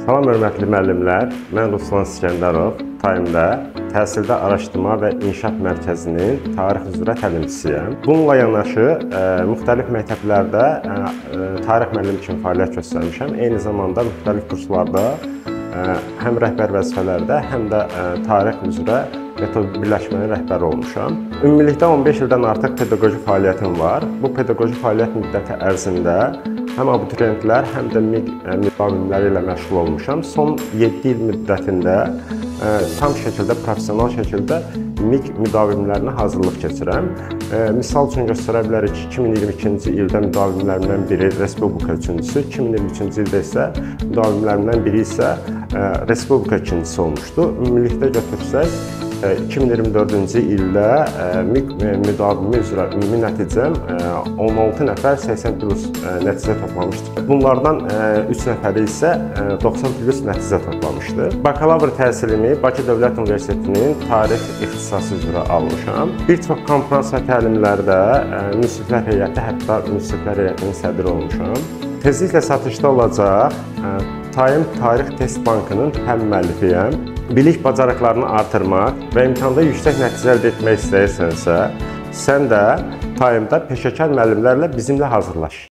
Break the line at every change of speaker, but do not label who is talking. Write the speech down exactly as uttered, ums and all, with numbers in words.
Salam hörmətli müəllimlər, mən Ruslan İskəndərov, Taymda Təhsildə Araşdırma və İnkişaf Mərkəzinin tarix üzrə təlimçisiyəm. Bununla yanaşı, ə, müxtəlif məktəblərdə ə, tarix müəllimi kimi fəaliyyət göstərmişəm. Eyni zamanda müxtəlif kurslarda, ə, həm rəhbər vəzifələrdə, həm də ə, tarix üzrə metod birləşmənin rəhbəri olmuşam. Ümumilikdə on beş ildən artıq pedaqoji fəaliyyətim var. Bu pedaqoji fəaliyyət müddəti ərzində həm abituriyentlər, həm də MİQ müdavimləri ilə məşğul olmuşam. Son yeddi il müddətində ə, tam şəkildə, professional şəkildə MİQ müdavimlərinə hazırlıq keçirəm. Ə, misal üçün göstərə bilərik ki, iki min iyirmi ikinci ildə müdavimlərimdən biri Respublika üçüncüsü, iki min iyirmi üçüncü ildə isə müdavimlərimdən biri isə ə, Respublika ikincisi olmuşdu. Ümumilikdə götürsək, iki min iyirmi dördüncü ildə MİQ müdavimi üzrə ümumi nəticəm on altı nəfər səksən plus nəticə toplamışdır. Bunlardan üç nəfəri isə doxsan plus nəticə toplamışdı. Bakalavr təhsilimi Bakı Dövlət Universitetinin tarix ixtisası üzrə almışam. Bir çox konfrans və təlimlərdə münsiflər heyəti, hətta münsiflər heyətinin sədri olmuşam. Tezliklə satışda olacaq Taym Tarix Test Bankının həm müəllifiyəm. Bilik bacarıqlarını artırmaq və imtahanda yüksək nəticə əldə etmək istəyirsənsə, sən də Taymda peşəkar müəllimlərlə bizimlə hazırlaş.